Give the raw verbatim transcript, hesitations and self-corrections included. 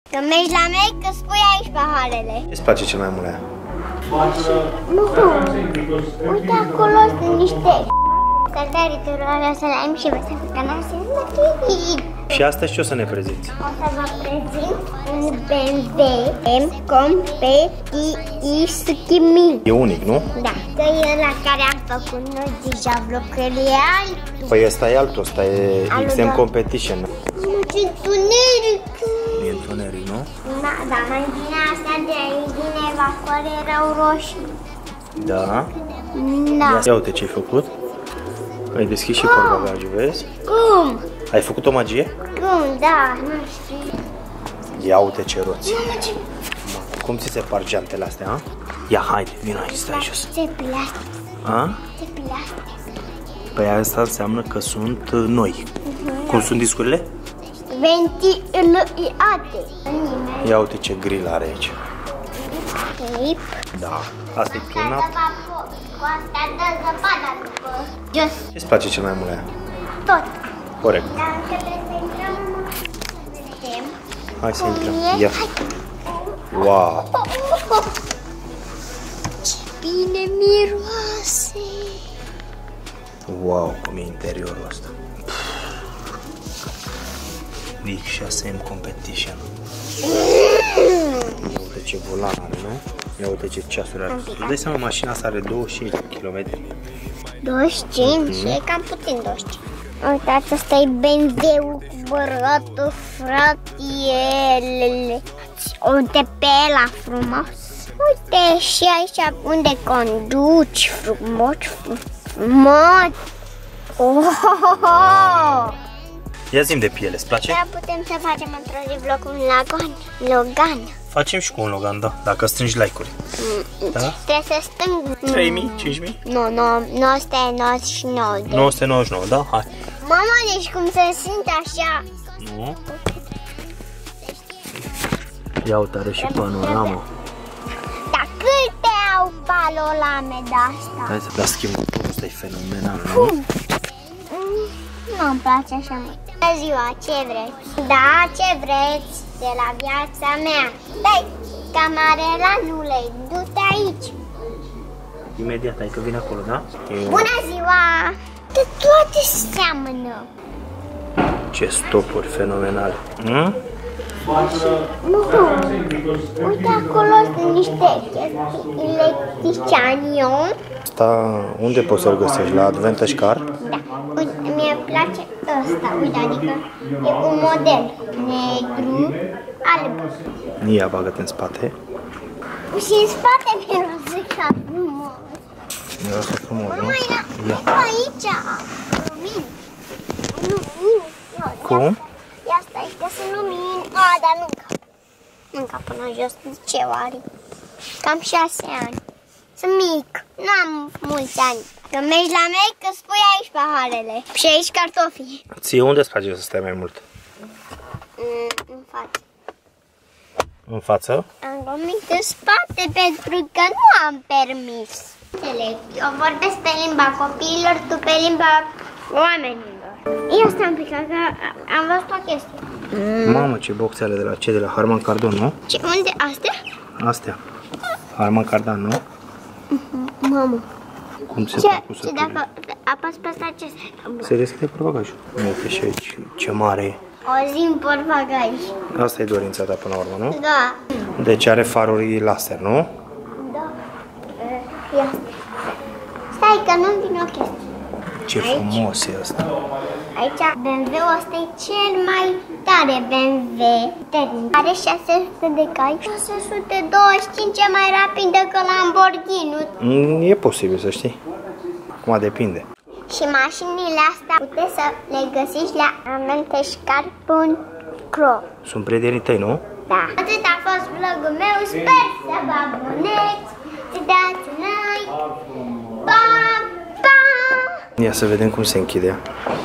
Când mergi la mei, că spui aici paharele. Ce-ți place cel mai mult la ea? Nu, uite acolo sunt niște sătărituri alea să le-am și vă să fac canal să și astăzi ce o să ne prezinți? O să vă prezint un B M W M Competition. E unic, nu? Da, că e la care am făcut noi deja vlogul, e altul. Păi ăsta e altul, ăsta e X M Competition. Nu, ce întuneric! E întuneric, nu? Da, da, mai bine astea de aici din evacuare erau roșii. Da. Da. Ia uite ce ai făcut. Ai deschis și portbagajul, vezi? Cum? Ai făcut o magie? Cum? Da, nu știu. Ia uite ce roți. Mamă, ce... Cum ți se par geantele astea, a? Ia, haide, vino aici, stai jos. Ce pilaste. A? Ce pilaste. Păi asta înseamnă că sunt noi. Cum sunt discurile? Ventilate. Ia uite ce grill are aici. Tape. Da. Asta e tunat. Cu asta dă zăpada după jos. Ce-ți place cel mai mult la ea? Tot. Corect. Dar trebuie să intrăm să vedem. Hai să intrăm. Cum e? Ia. Wow. Ce bine miroase. Wow, cum e interiorul ăsta. X șase M Competition. Ia uite ce volan are, nu? Ia uite ce ceasuri are. Îți dai seama, mașina asta are douăzeci și cinci de kilometri. douăzeci și cinci? Mm-hmm. E cam puțin douăzeci și cinci. Uitați, ăsta e B M W-ul cu băratul, fratielele. Uite pe ăla frumos. Uite și aici unde conduci frumos, frumos. Oh! Ia zi-mi de piele, îți place? Da, putem să facem într-o zi vlog cu un Logan. Logan. Facem și cu un Logan, da, dacă strângi like-uri. Mm, da? Trebuie să stâng... trei mii, cinci mii? Nu, nu, nouă sute nouăzeci și nouă. nouă sute nouăzeci și nouă, da? Hai. Mama, deci cum se simte așa? Nu? Ia uite, are și panoramă. Dar câte au panorame de-asta? Hai să da schimb, ăsta e fenomenal, nu? Cum? Nu-mi place așa mult. Bună ziua, ce vreți? Da, ce vreți de la viața mea? Dai, camarela nu le du-te aici. Imediat, hai că vine acolo, da? E... Bună ziua! De toate seamănă. Ce stopuri fenomenale. Hmm? Nu, uite acolo sunt niște electriciani. Asta unde poți să-l găsești? La Advantage Car? Da, uite, mie place ăsta, uite, adică e un model negru, alb. Ia, bagă-te în spate. Și în spate miroase ca frumos. Miroase frumos, nu? Mama, ia, aici, lumini. Lumini. Cum? Ia stai, că sunt lumini. A, dar nu încap. Nu încap până jos, ce oare? Cam șase ani. Sunt mic, nu am mulți ani. Când mergi la mei, că spui aici paharele. Și aici cartofii. Ție unde îți place să stai mai mult? Mm, în față. În față? Am glumit în spate pentru că nu am permis. Eu vorbesc pe limba copiilor, tu pe limba oamenilor. Ia stai un pic, că am văzut o chestie. Mm. Mamă, ce boxele de la ce? De la Harman Kardon, nu? Ce, unde? Astea? Astea. Harman Kardon, nu? Mamă. Cum se Ce, fac ce dacă apăs pe asta, ce se se deschide portbagajul. Uite și aici, ce mare e. O zi în portbagaj. Asta e dorința ta până la urmă, nu? Da. Deci are faruri laser, nu? Da. Ia. Stai că nu-mi vine o chestie. Ce aici. Frumos e asta. Aici B M W-ul ăsta e cel mai tare B M W. Are șase sute de cai. șase sute douăzeci și cinci e mai rapid decât Lamborghini. Mm, e posibil să știi. Acum depinde. Și mașinile astea puteți să le găsiți la amentescar punct ro. Sunt prietenii tăi, nu? Da. Atât a fost vlogul meu. Sper să vă aboneți, să dați like. Pa, pa! Ia să vedem cum se închide.